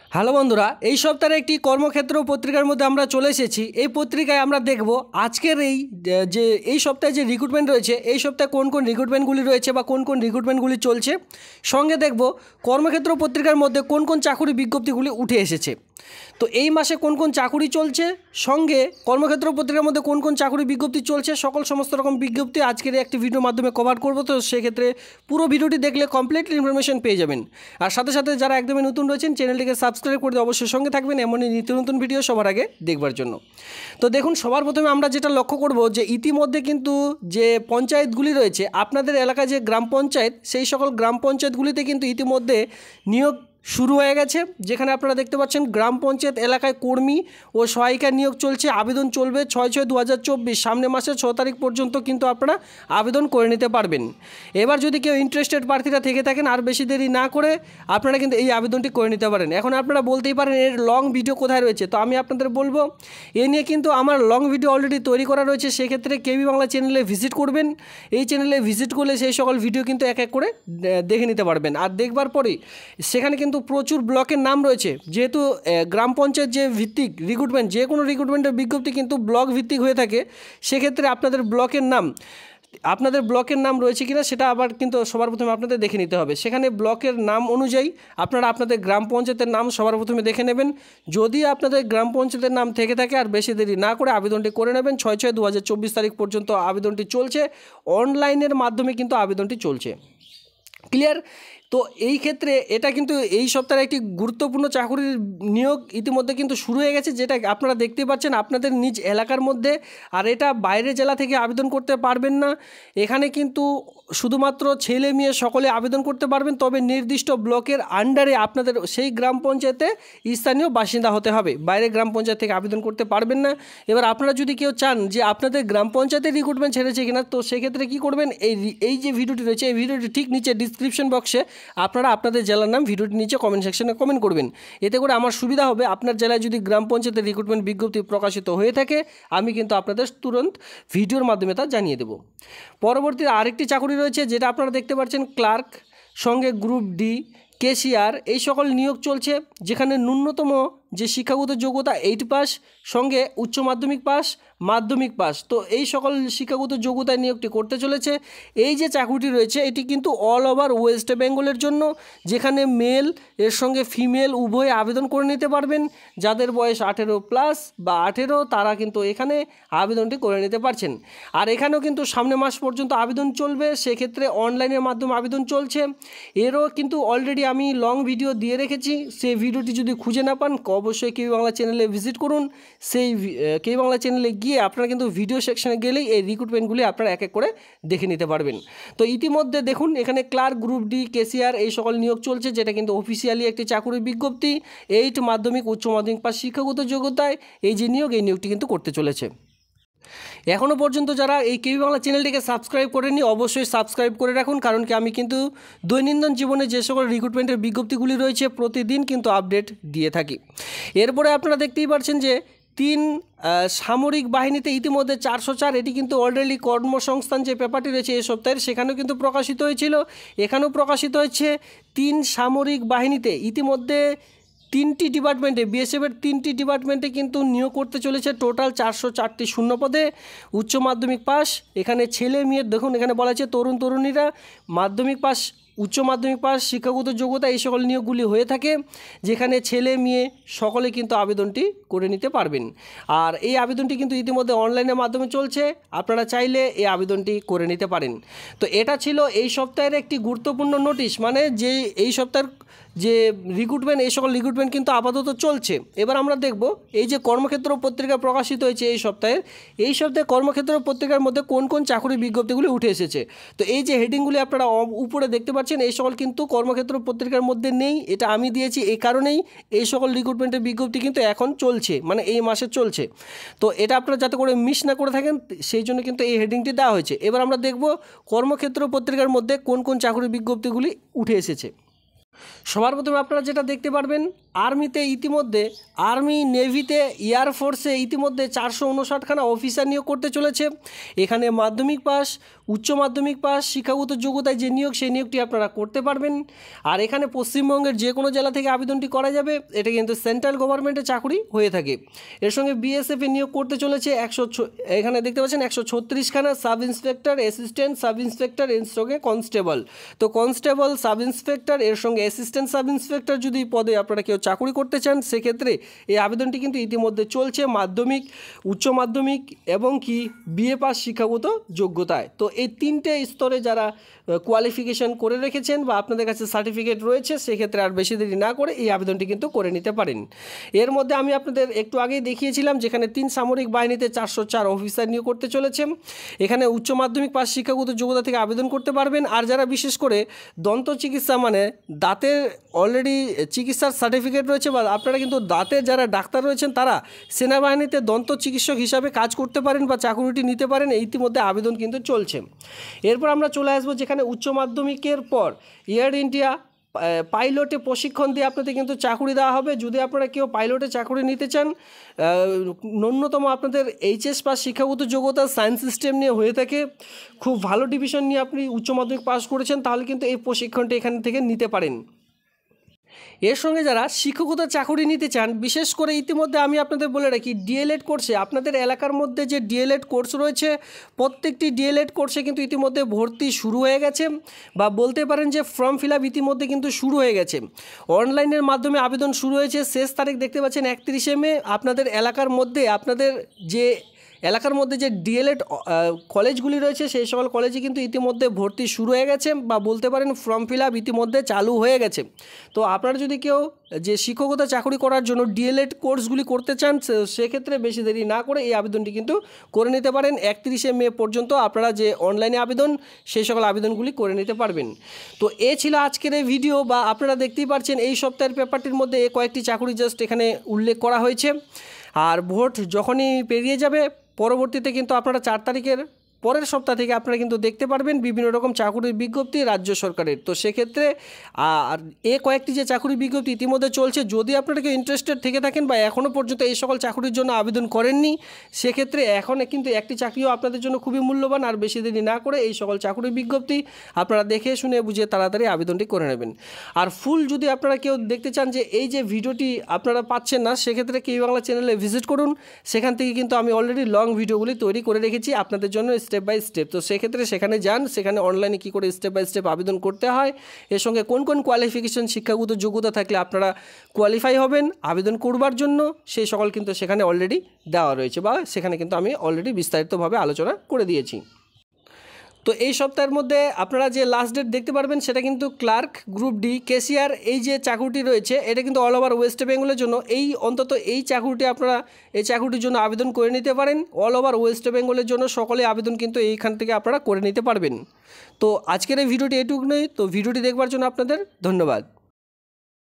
Hello বন্ধুরা, এই সপ্তাহে একটি কর্মক্ষেত্র পত্রিকার মধ্যে আমরা চলে এসেছি। এই পত্রিকায় আমরা দেখব আজকের এই সপ্তাহে যে রিক্রুটমেন্ট রয়েছে, এই সপ্তাহে কোন কোন রিক্রুটমেন্টগুলি রয়েছে বা কোন কোন রিক্রুটমেন্টগুলি চলছে। সঙ্গে দেখব কর্মক্ষেত্র পত্রিকার মধ্যে কোন কোন চাকুরি বিজ্ঞপ্তিগুলি উঠে এসেছে। তো এই মাসে কোন কোন চাকুরি চলছে, সঙ্গে কর্মক্ষেত্র পত্রিকার মধ্যে কোন কোন চাকুরি বিজ্ঞপ্তি চলছে, সমস্ত রকম বিজ্ঞপ্তি আজকের একটি ভিডিওর মাধ্যমে কভার করব। তো সেক্ষেত্রে পুরো ভিডিওটি দেখলে কমপ্লিট ইনফরমেশন পেয়ে যাবেন। আর সাথে সাথে যারা একদমই নতুন রয়েছেন, চ্যানেলটিকে সাবস্ক্রাইব করে অবশ্যই সঙ্গে থাকবেন এমনই নিত্য নতুন ভিডিও সবার আগে দেখবার জন্য। তো দেখুন, সবার প্রথমে আমরা যেটা লক্ষ্য করব যে ইতিমধ্যে কিন্তু যে পঞ্চায়েতগুলি রয়েছে, আপনাদের এলাকায় যে গ্রাম পঞ্চায়েত, সেই সকল গ্রাম পঞ্চায়েতগুলিতে কিন্তু ইতিমধ্যে নিয়োগ শুরু হয়ে গেছে। যেখানে আপনারা দেখতে পাচ্ছেন গ্রাম পঞ্চায়েত এলাকায় কর্মী ও সহায়িকা নিয়োগ চলছে। আবেদন চলবে 6/6/2024 সামনে মাসের 6 তারিখ পর্যন্ত কিন্তু আপনারা আবেদন করে নিতে পারবেন। এবার যদি কেউ ইন্টারেস্টেড প্রার্থীরা থেকে থাকেন, আর বেশি দেরি না করে আপনারা কিন্তু এই আবেদনটি করে নিতে পারেন। এখন আপনারা বলতেই পারেন এর লং ভিডিও কোথায় রয়েছে, তো আমি আপনাদের বলবো এ নিয়ে কিন্তু আমার লং ভিডিও অলরেডি তৈরি করা রয়েছে। সেক্ষেত্রে কেবি বাংলা চ্যানেলে ভিজিট করবেন। এই চ্যানেলে ভিজিট করলে সেই সকল ভিডিও কিন্তু এক এক করে দেখে নিতে পারবেন। আর দেখবার পরেই সেখানে কিন্তু প্রচুর ব্লকের নাম রয়েছে। যেহেতু গ্রাম পঞ্চায়েত যে ভিত্তিক রিক্রুটমেন্ট, যে কোনো রিক্রুটমেন্টের বিজ্ঞপ্তি কিন্তু ব্লক ভিত্তিক হয়ে থাকে। সেক্ষেত্রে আপনাদের ব্লকের নাম রয়েছে কিনা সেটা আবার কিন্তু সবার প্রথমে আপনাদের দেখে নিতে হবে। সেখানে ব্লকের নাম অনুযায়ী আপনারা আপনাদের গ্রাম পঞ্চায়েতের নাম সবার প্রথমে দেখে নেবেন। যদি আপনাদের গ্রাম পঞ্চায়েতের নাম থেকে থাকে, আর বেশি দেরি না করে আবেদনটি করে নেবেন। 6/6/2024 তারিখ পর্যন্ত আবেদনটি চলছে। অনলাইনের মাধ্যমে কিন্তু আবেদনটি চলছে। ক্লিয়ার? তো এই ক্ষেত্রে এটা কিন্তু এই সপ্তাহে একটি গুরুত্বপূর্ণ চাকরির নিয়োগ ইতিমধ্যে কিন্তু শুরু হয়ে গেছে, যেটা আপনারা দেখতে পাচ্ছেন আপনাদের নিজ এলাকার মধ্যে। আর এটা বাইরের জেলা থেকে আবেদন করতে পারবেন না। এখানে কিন্তু শুধুমাত্র ছেলে মেয়ে সকলে আবেদন করতে পারবেন। তবে নির্দিষ্ট ব্লকের আন্ডারে আপনাদের সেই গ্রাম পঞ্চায়েতে স্থানীয় বাসিন্দা হতে হবে। বাইরে গ্রাম পঞ্চায়েত থেকে আবেদন করতে পারবেন না। এবার আপনারা যদি কেউ চান যে আপনাদের গ্রাম পঞ্চায়েতের রিক্রুটমেন্ট ছেড়েছে কিনা, তো সেক্ষেত্রে কী করবেন, এই যে ভিডিওটি রয়েছে, এই ভিডিওটি ঠিক নিচে ডিসক্রিপশন বক্সে আপনারা আপনাদের জেলার নাম ভিডিওটি নিচে কমেন্ট সেকশনে কমেন্ট করবেন। এতে করে আমার সুবিধা হবে। আপনার জেলায় যদি গ্রাম পঞ্চায়েতের রিক্রুটমেন্ট বিজ্ঞপ্তি প্রকাশিত হয়ে থাকে, আমি কিন্তু আপনাদের তুরন্ত ভিডিওর মাধ্যমে তা জানিয়ে দেব। পরবর্তী আরেকটি চাকরি রয়েছে, যেটা আপনারা দেখতে পাচ্ছেন ক্লার্ক, সঙ্গে গ্রুপ ডি, কেশিয়ার, এই সকল নিয়োগ চলছে। যেখানে ন্যূনতম যে শিক্ষাগত যোগ্যতা 8 পাস, সঙ্গে উচ্চ মাধ্যমিক পাস, মাধ্যমিক পাস। তো এই সকল শিক্ষাগত যোগ্যতায় নিয়োগটি করতে চলেছে। এই যে চাকরিটি রয়েছে, এটি কিন্তু অল ওভার ওয়েস্ট বেঙ্গলের জন্য, যেখানে মেল এর সঙ্গে ফিমেল উভয়ে আবেদন করে নিতে পারবেন। যাদের বয়স 18+ বা 18, তারা কিন্তু এখানে আবেদনটি করে নিতে পারছেন। আর এখানেও কিন্তু সামনে মাস পর্যন্ত আবেদন চলবে। সেক্ষেত্রে অনলাইনের মাধ্যমে আবেদন চলছে। এরও কিন্তু অলরেডি আমি লং ভিডিও দিয়ে রেখেছি। সেই ভিডিওটি যদি খুঁজে না পান, অবশ্যই কেবি বাংলা চ্যানেলে ভিজিট করুন। সেই কেবি বাংলা চ্যানেলে গিয়ে আপনারা কিন্তু ভিডিও সেকশনে গেলেই এই রিক্রুটমেন্টগুলি আপনারা এক এক করে দেখে নিতে পারবেন। তো ইতিমধ্যে দেখুন এখানে ক্লার্ক, গ্রুপ ডি, কেসিআর এই সকল নিয়োগ চলছে, যেটা কিন্তু অফিসিয়ালি একটি চাকরির বিজ্ঞপ্তি। 8 মাধ্যমিক, উচ্চ মাধ্যমিক পাস শিক্ষাগত যোগ্যতায় এই যে নিয়োগ, এই নিয়োগটি কিন্তু করতে চলেছে। এখনও পর্যন্ত যারা এই কেবি বাংলা চ্যানেলটিকে সাবস্ক্রাইব করেনি, অবশ্যই সাবস্ক্রাইব করে রাখুন। কারণ কি, আমি কিন্তু দৈনন্দিন জীবনে যে সকল রিক্রুটমেন্টের বিজ্ঞপ্তিগুলি রয়েছে প্রতিদিন কিন্তু আপডেট দিয়ে থাকি। এরপরে আপনারা দেখতেই পাচ্ছেন যে 3 সামরিক বাহিনীতে ইতিমধ্যে 404, এটি কিন্তু অলরেডি কর্মসংস্থান যে পেপারটি রয়েছে এই সপ্তাহের, সেখানেও কিন্তু প্রকাশিত হয়েছিল। এখানেও প্রকাশিত হয়েছে 3 সামরিক বাহিনীতে ইতিমধ্যে 3টি ডিপার্টমেন্টে, বিএসএফের 3টি ডিপার্টমেন্টে কিন্তু নিয়োগ করতে চলেছে। টোটাল 404টি শূন্য পদে, উচ্চ মাধ্যমিক পাস। এখানে ছেলে মেয়ে দেখুন, এখানে বলা আছে তরুণ তরুণীরা মাধ্যমিক পাস, উচ্চ মাধ্যমিক পাস, শিক্ষাগত যোগ্যতা, এই সকল নিয়োগগুলি হয়ে থাকে। যেখানে ছেলে মেয়ে সকলে কিন্তু আবেদনটি করে নিতে পারবেন। আর এই আবেদনটি কিন্তু ইতিমধ্যে অনলাইনের মাধ্যমে চলছে। আপনারা চাইলে এই আবেদনটি করে নিতে পারেন। তো এটা ছিল এই সপ্তাহের একটি গুরুত্বপূর্ণ নোটিশ, মানে যে এই সপ্তাহের যে রিক্রুটমেন্ট, এই সকল রিক্রুটমেন্ট কিন্তু আপাতত চলছে। এবার আমরা দেখব এই যে কর্মক্ষেত্র পত্রিকা প্রকাশিত হয়েছে এই সপ্তাহে কর্মক্ষেত্র পত্রিকার মধ্যে কোন কোন চাকরি বিজ্ঞপ্তিগুলি উঠে এসেছে। তো এই যে হেডিংগুলি আপনারা উপরে দেখতে পাচ্ছেন, এই সকল কিন্তু কর্মক্ষেত্র পত্রিকার মধ্যে নেই। এটা আমি দিয়েছি এই কারণেই, এই সকল রিক্রুটমেন্টের বিজ্ঞপ্তি কিন্তু এখন চলছে, মানে এই মাসে চলছে। তো এটা আপনারা যাতে করে মিস না করে থাকেন, সেই জন্য কিন্তু এই হেডিংটি দেওয়া হয়েছে। এবার আমরা দেখব কর্মক্ষেত্র পত্রিকার মধ্যে কোন কোন চাকরি বিজ্ঞপ্তিগুলি উঠে এসেছে। সবার প্রথমে আপনারা যেটা দেখতে পারবেন, আর্মিতে ইতিমধ্যে আর্মি, নেভিতে, এয়ারফোর্সে ইতিমধ্যে 459খানা অফিসার নিয়োগ করতে চলেছে। এখানে মাধ্যমিক পাস, উচ্চ মাধ্যমিক পাস, শিক্ষাগত যোগ্যতায় যে নিয়োগ, সেই নিয়োগটি আপনারা করতে পারবেন। আর এখানে পশ্চিমবঙ্গের যে কোনো জেলা থেকে আবেদনটি করা যাবে। এটা কিন্তু সেন্ট্রাল গভর্নমেন্টের চাকরি হয়ে থাকে। এর সঙ্গে বিএসএফে নিয়োগ করতে চলেছে এখানে দেখতে পাচ্ছেন 136খানা sub inspector, assistant sub inspector, এর সঙ্গে কনস্টেবল। তো কনস্টেবল, সাব ইন্সপেক্টর, এর সঙ্গে অ্যাসিস্ট্যান্ট সাব ইন্সপেক্টর যদি পদে আপনারা কেউ চাকরি করতে চান, সেক্ষেত্রে এই আবেদনটি কিন্তু ইতিমধ্যে চলছে মাধ্যমিক, উচ্চ মাধ্যমিক এবং কি বিএ পাস শিক্ষাগত যোগ্যতায়। তো এই 3টে স্তরে যারা কোয়ালিফিকেশন করে রেখেছেন বা আপনাদের কাছে সার্টিফিকেট রয়েছে, সেক্ষেত্রে আর বেশি দেরি না করে এই আবেদনটি কিন্তু করে নিতে পারেন। এর মধ্যে আমি আপনাদের একটু আগেই দেখিয়েছিলাম যেখানে 3 সামরিক বাহিনীতে 404 অফিসার নিয়োগ করতে চলেছে। এখানে উচ্চ মাধ্যমিক পাস শিক্ষাগত যোগ্যতা থেকে আবেদন করতে পারবেন। আর যারা বিশেষ করে দন্ত চিকিৎসা, মানে দাঁতের অলরেডি চিকিৎসার সার্টিফিকেট রয়েছে বা আপনারা কিন্তু দাঁতের যারা ডাক্তার রয়েছেন, তারা সেনাবাহিনীতে দন্ত চিকিৎসক হিসাবে কাজ করতে পারেন বা চাকুরিটি নিতে পারেন। ইতিমধ্যে আবেদন কিন্তু চলছে। এরপর আমরা চলে আসবো যেখানে উচ্চ মাধ্যমিকের পর এয়ার ইন্ডিয়া পাইলটে প্রশিক্ষণ দিয়ে আপনাদের কিন্তু চাকরি দেওয়া হবে। যদি আপনারা কেউ পাইলটে চাকরি নিতে চান, ন্যূনতম আপনাদের এইচএস পাস শিক্ষাগত যোগ্যতা সায়েন্স সিস্টেম নিয়ে হয়ে থাকে, খুব ভালো ডিভিশন নিয়ে আপনি উচ্চ মাধ্যমিক পাস করেছেন, তাহলে কিন্তু এই প্রশিক্ষণটি এখান থেকে নিতে পারেন। এর সঙ্গে যারা শিক্ষকতার চাকরি নিতে চান, বিশেষ করে ইতিমধ্যে আমি আপনাদের বলে রাখি, ডিএলএড কোর্সে আপনাদের এলাকার মধ্যে যে ডিএলএড কোর্স রয়েছে, প্রত্যেকটি ডিএলএড কোর্সে কিন্তু ইতিমধ্যে ভর্তি শুরু হয়ে গেছে বা বলতে পারেন যে ফর্ম ফিল আপ ইতিমধ্যে কিন্তু শুরু হয়ে গেছে। অনলাইনের মাধ্যমে আবেদন শুরু হয়েছে। শেষ তারিখ দেখতে পাচ্ছেন 31শে মে। আপনাদের এলাকার মধ্যে যে ডিএলএড কলেজগুলি রয়েছে, সেই সকল কলেজে কিন্তু ইতিমধ্যে ভর্তি শুরু হয়ে গেছে বা বলতে পারেন ফর্ম ফিল আপ ইতিমধ্যে চালু হয়ে গেছে। তো আপনারা যদি কেউ যে শিক্ষকতা চাকরি করার জন্য ডিএলএড কোর্সগুলি করতে চান, সেক্ষেত্রে বেশি দেরি না করে এই আবেদনটি কিন্তু করে নিতে পারেন। 31শে মে পর্যন্ত আপনারা যে অনলাইনে আবেদন, সেই সকল আবেদনগুলি করে নিতে পারবেন। তো এ ছিল আজকের এই ভিডিও, বা আপনারা দেখতেই পাচ্ছেন এই সপ্তাহের পেপারটির মধ্যে কয়েকটি চাকরি জাস্ট এখানে উল্লেখ করা হয়েছে। আর ভোট যখনই পেরিয়ে যাবে, পরবর্তীতে কিন্তু আপনারা 4 তারিখের পরের সপ্তাহ থেকে আপনারা কিন্তু দেখতে পারবেন বিভিন্ন রকম চাকুরির বিজ্ঞপ্তি রাজ্য সরকারের। তো সেক্ষেত্রে আর কয়েকটি যে চাকুরি বিজ্ঞপ্তি ইতিমধ্যে চলছে, যদি আপনারা কেউ ইন্টারেস্টেড থেকে থাকেন বা এখনও পর্যন্ত এই সকল চাকুরির জন্য আবেদন করেননি, সেক্ষেত্রে এখন কিন্তু একটি চাকরিও আপনাদের জন্য খুবই মূল্যবান। আর বেশি দেরি না করে এই সকল চাকুরির বিজ্ঞপ্তি আপনারা দেখে শুনে বুঝে তাড়াতাড়ি আবেদনটি করে নেবেন। আর ফুল যদি আপনারা কেউ দেখতে চান যে এই যে ভিডিওটি আপনারা পাচ্ছেন না, সেক্ষেত্রে কি বাংলা চ্যানেলে ভিজিট করুন। সেখান থেকে কিন্তু আমি অলরেডি লং ভিডিওগুলি তৈরি করে রেখেছি আপনাদের জন্য স্টেপ বাই স্টেপ। তো সেক্ষেত্রে সেখানে যান, সেখানে অনলাইনে কী করে স্টেপ বাই স্টেপ আবেদন করতে হয়, এর সঙ্গে কোন কোন কোয়ালিফিকেশন শিক্ষাগত যোগ্যতা থাকলে আপনারা কোয়ালিফাই হবেন আবেদন করবার জন্য, সেই সকল কিন্তু সেখানে অলরেডি দেওয়া রয়েছে বা সেখানে কিন্তু আমি অলরেডি বিস্তারিতভাবে আলোচনা করে দিয়েছি। তো এই সপ্তাহের মধ্যে আপনারা যে লাস্ট ডেট দেখতে পারবেন, সেটা কিন্তু ক্লার্ক, গ্রুপ ডি, ক্যাশিয়ার, এই যে চাকরিটি রয়েছে, এটা কিন্তু অল ওভার ওয়েস্ট বেঙ্গলের জন্য। অন্তত এই চাকরিটি আপনারা এই চাকরিটির জন্য আবেদন করে নিতে পারেন। অল ওভার ওয়েস্ট বেঙ্গলের জন্য সকলে আবেদন কিন্তু এইখান থেকে আপনারা করে নিতে পারবেন। তো আজকের এই ভিডিওটি এটুকুই। তো ভিডিওটি দেখবার জন্য আপনাদের ধন্যবাদ।